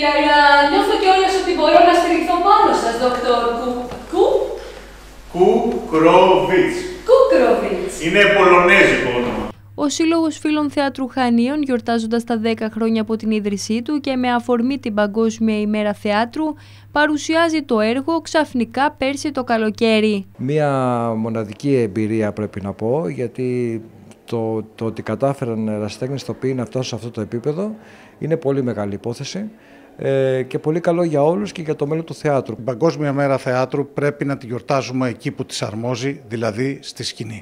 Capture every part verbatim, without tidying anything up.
κύριε, αλλά νιώθω κιόλας ότι μπορώ να στηριχθώ πάνω σας, δόκτωρ Κου... Κου... Κούκροβιτς. Κούκροβιτς. Είναι πολωνέζικο όνομα. Ο Σύλλογος Φίλων Θεάτρου Χανίων, γιορτάζοντας τα δέκα χρόνια από την ίδρυσή του και με αφορμή την Παγκόσμια ημέρα θεάτρου, παρουσιάζει το έργο «Ξαφνικά πέρσι το καλοκαίρι». Μία μοναδική εμπειρία πρέπει να πω, γιατί το, το ότι κατάφεραν ερασιτέχνες ηθοποιοί να φτάσουν σε αυτό το επίπεδο είναι πολύ μεγάλη υπόθεση ε, και πολύ καλό για όλους και για το μέλλον του θεάτρου. Η Παγκόσμια Μέρα Θεάτρου πρέπει να τη γιορτάζουμε εκεί που της αρμόζει, δηλαδή στη σκηνή.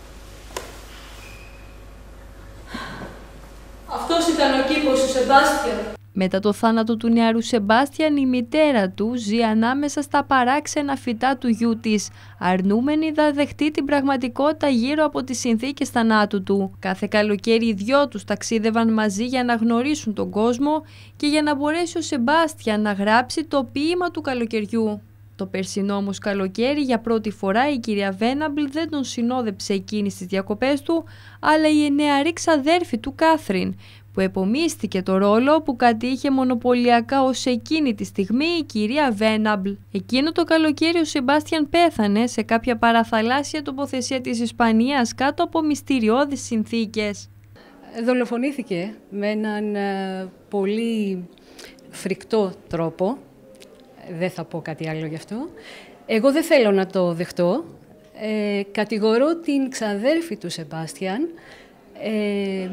Αυτός ήταν ο κήπος του Σεμπάστιαν. Μετά το θάνατο του νεαρού Σεμπάστιαν, η μητέρα του ζει ανάμεσα στα παράξενα φυτά του γιού της, αρνούμενη να δεχτεί την πραγματικότητα γύρω από τις συνθήκες θανάτου του. Κάθε καλοκαίρι οι δυο τους ταξίδευαν μαζί για να γνωρίσουν τον κόσμο και για να μπορέσει ο Σεμπάστιαν να γράψει το ποίημα του καλοκαιριού. Το περσινό όμως καλοκαίρι για πρώτη φορά η κυρία Βέναμπλ δεν τον συνόδεψε εκείνη στις διακοπές του, αλλά η νεαρή ξαδέρφη του Κάθριν, που επομίστηκε το ρόλο που κατήχε μονοπωλιακά ως εκείνη τη στιγμή η κυρία Βέναμπλ. Εκείνο το καλοκαίρι ο Σεμπάστιαν πέθανε σε κάποια παραθαλάσσια τοποθεσία της Ισπανίας κάτω από μυστηριώδεις συνθήκες. Δολοφονήθηκε με έναν ε, πολύ φρικτό τρόπο. Δεν θα πω κάτι άλλο γι' αυτό. Εγώ δεν θέλω να το δεχτώ. Ε, κατηγορώ την ξαδέρφη του Σεμπάστιαν. Ε,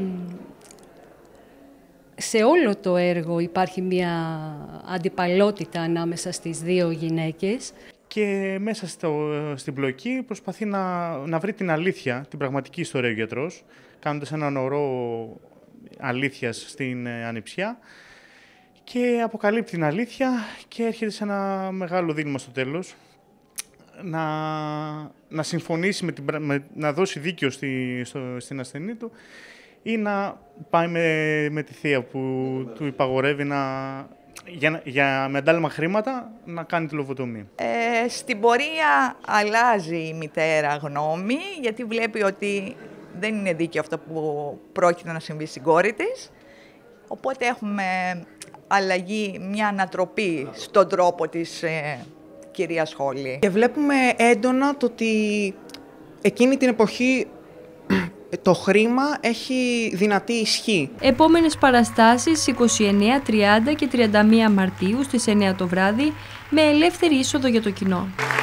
σε όλο το έργο υπάρχει μια αντιπαλότητα ανάμεσα στις δύο γυναίκες. Και μέσα στο, στην πλοκή προσπαθεί να, να βρει την αλήθεια, την πραγματική ιστορία ο γιατρός, κάνοντας έναν ορό αλήθειας στην ανιψιά. Και αποκαλύπτει την αλήθεια και έρχεται σε ένα μεγάλο δίλημμα στο τέλος. Να, να συμφωνήσει, με την, με, να δώσει δίκιο στη, στο, στην ασθενή του ή να πάει με, με τη θεία που του υπαγορεύει να, για, για, με αντάλλημα χρήματα να κάνει τη λοβοτομία. Ε, στην πορεία αλλάζει η μητέρα γνώμη, γιατί βλέπει ότι δεν είναι δίκαιο αυτό που πρόκειται να συμβεί στην κόρη της. Οπότε έχουμε αλλαγή, μια ανατροπή στον τρόπο της ε, κυρίας Χόλι. Και βλέπουμε έντονα το ότι εκείνη την εποχή το χρήμα έχει δυνατή ισχύ. Επόμενες παραστάσεις είκοσι εννέα, τριάντα και τριάντα μία Μαρτίου στις εννέα το βράδυ με ελεύθερη είσοδο για το κοινό.